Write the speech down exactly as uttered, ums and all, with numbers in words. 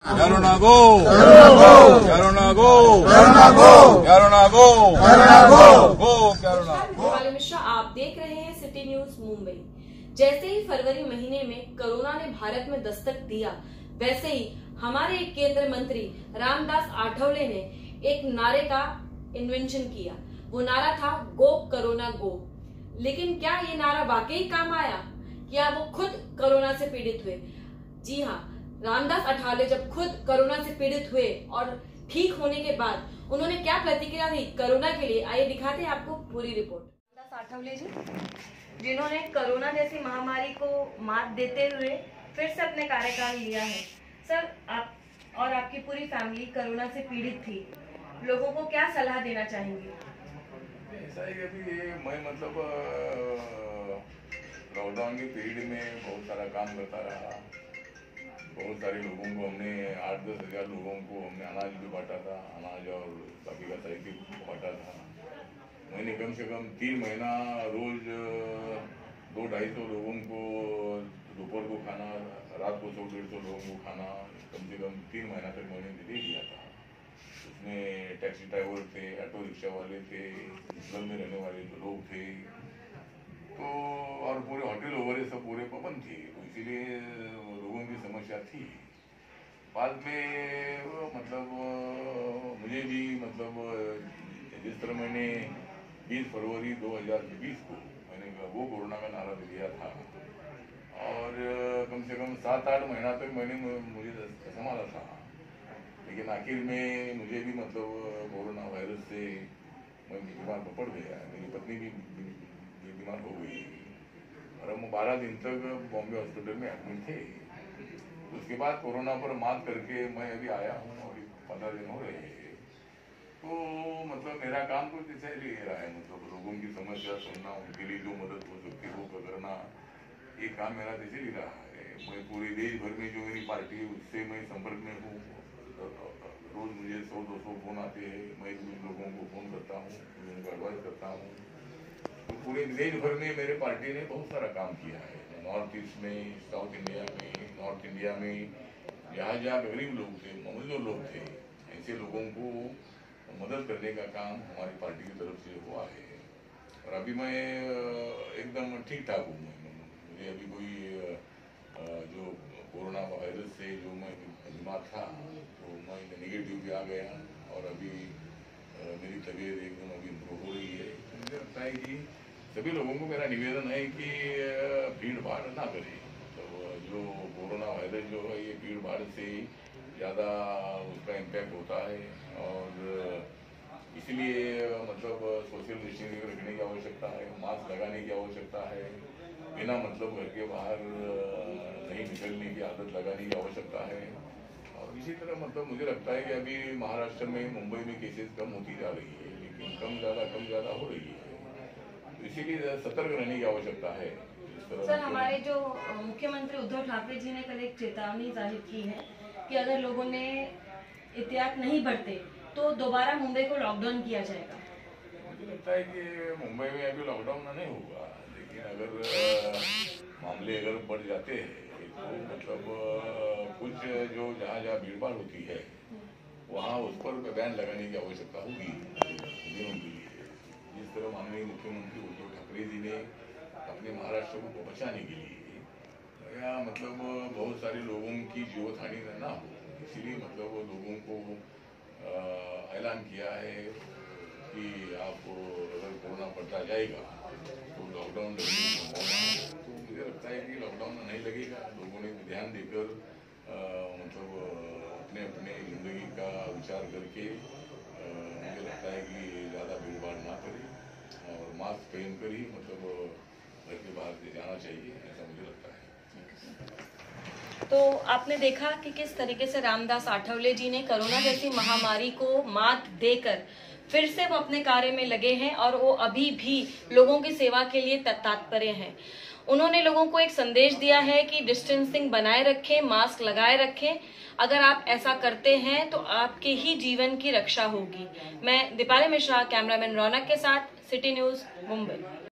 Kyaron go, Kyaron go, Kyaron go, go, Kyaron go। Deepali Mishra, आप देख रहे हैं सिटी न्यूज मुंबई। जैसे ही फरवरी महीने में कोरोना ने भारत में दस्तक दिया, वैसे ही हमारे केंद्रीय मंत्री रामदास आठवले ने एक नारे का इन्वेंशन किया। वो नारा था गो कोरोना गो। लेकिन क्या ये नारा वाकई काम आया? क्या वो खुद कोरोना से पीड़ित हुए? जी हाँ, रामदास आठवले जब खुद कोरोना से पीड़ित हुए और ठीक होने के बाद उन्होंने क्या प्रतिक्रिया दी कोरोना के लिए, आइए दिखाते हैं आपको पूरी रिपोर्ट। रामदास आठवले जी, जिन्होंने कोरोना जैसी महामारी को मात देते हुए फिर से अपने कार्यकाल लिया है। सर, आप और आपकी पूरी फैमिली कोरोना से पीड़ित थी, लोगों को क्या सलाह देना चाहेंगे? ऐसा है कि अभी ये मैं मतलब लॉकडाउन के पीरियड में बहुत सारा काम करता रहा। बहुत सारे लोगों को हमने आठ दस हजार लोगों को हमने अनाज भी बांटा था, अनाज और बाकी का साहित्य बांटा था। मैंने कम से कम तीन महीना रोज दो ढाई सौ लोगों को दोपहर को खाना, रात को सौ डेढ़ सौ लोगों को खाना कम से कम तीन महीना तक मैंने दे दिया था। उसमें टैक्सी ड्राइवर थे, ऑटो रिक्शा वाले थे, घर में रहने वाले जो लोग थे, तो और पूरे होटल वगैरह सब पूरे पाबंद थे, तो इसीलिए लोगों की समस्या थी। बाद में मतलब मुझे भी मतलब जिस तरह मैंने बीस फरवरी दो हज़ार बीस को मैंने वो कोरोना का नारा दिया था और कम से कम सात आठ महीना तक मैंने मुझे संभाला था। लेकिन आखिर में मुझे भी मतलब कोरोना वायरस से मैं बीमार पड़ गया, मेरी पत्नी भी बीमार हो गई और हम बारह दिन तक बॉम्बे हॉस्पिटल में एडमिट थे। उसके बाद कोरोना पर मात करके मैं अभी आया हूँ और पंद्रह दिन हो रहे हैं। तो मतलब मेरा काम कुछ ऐसा ही रहा है, मतलब लोगों की समस्या सुनना, उनके लिए जो मदद हो सकती है वो करना, ये काम मेरा जैसे ही रहा है। मैं पूरे देश भर में जो मेरी पार्टी है उससे मैं संपर्क में हूँ। रोज मुझे सौ दो सौ फोन आते हैं, मैं कुछ लोगों को फोन करता हूँ, उनको एडवाइस करता हूँ। तो पूरे देश भर में मेरे पार्टी ने बहुत सारा काम किया है, नॉर्थ ईस्ट में, साउथ इंडिया में, नॉर्थ इंडिया में, जहाँ जहाँ गरीब लोग थे, मजदूर लोग थे, ऐसे लोगों को मदद करने का काम हमारी पार्टी की तरफ से हुआ है। और अभी मैं एकदम ठीक ठाक हूँ। मुझे अभी कोई जो कोरोना वायरस से जो मैं बीमार था तो मैं नेगेटिव भी आ गया और अभी मेरी तबीयत एकदम अभी इम्प्रूव हो रही है। मुझे लगता है कि सभी लोगों को मेरा निवेदन है कि भीड़ भाड़ ना करें। तो जो कोरोना वायरस जो है ये भीड़ भाड़ से ज़्यादा उसका इम्पैक्ट होता है और इसलिए मतलब सोशल डिस्टेंसिंग रखने की आवश्यकता है, मास्क लगाने की आवश्यकता है, बिना मतलब घर के बाहर नहीं निकलने की आदत लगाने की आवश्यकता है। और इसी तरह मतलब मुझे लगता है कि अभी महाराष्ट्र में, मुंबई में केसेस कम होती जा रही है, लेकिन कम ज़्यादा कम ज़्यादा हो रही है, तो इसीलिए सतर्क रहने की आवश्यकता है। सर, हमारे जो मुख्यमंत्री उद्धव ठाकरे जी ने कल एक चेतावनी जाहिर की है कि अगर लोगों ने एहतियात नहीं बरते तो दोबारा मुंबई को लॉकडाउन किया जाएगा। मुझे लगता है कि मुंबई में अभी लॉकडाउन नहीं होगा, लेकिन अगर मामले अगर बढ़ जाते हैं तो मतलब कुछ जो जहाँ जहाँ भीड़ भाड़ होती है वहाँ उस पर बैन लगाने की आवश्यकता होगी नियम के लिए। जिस तरह माननीय मुख्यमंत्री उद्धव ठाकरे जी ने अपने महाराष्ट्र को बचाने के लिए या मतलब बहुत सारे लोगों की जीवित हानि न हो, इसीलिए मतलब लोगों को ऐलान किया है कि आप अगर कोरोना बढ़ता जाएगा तो लॉकडाउन लगने की संभावना है। तो मुझे लगता है कि लॉकडाउन नहीं लगेगा। लोगों ने ध्यान देकर आ, मतलब अपने अपने ज़िंदगी का विचार करके आ, मुझे लगता है कि ज़्यादा भीड़ भाड़ ना करें और मास्क पहन कर ही मतलब घर के बाहर से जाना चाहिए, ऐसा मुझे लगता है। तो आपने देखा कि किस तरीके से रामदास आठवले जी ने कोरोना जैसी महामारी को मात देकर फिर से वो अपने कार्य में लगे हैं और वो अभी भी लोगों की सेवा के लिए तत्पर हैं। उन्होंने लोगों को एक संदेश दिया है कि डिस्टेंसिंग बनाए रखें, मास्क लगाए रखें। अगर आप ऐसा करते हैं तो आपके ही जीवन की रक्षा होगी। मैं दीपाली मिश्रा, कैमरामैन रौनक के साथ, सिटी न्यूज मुंबई।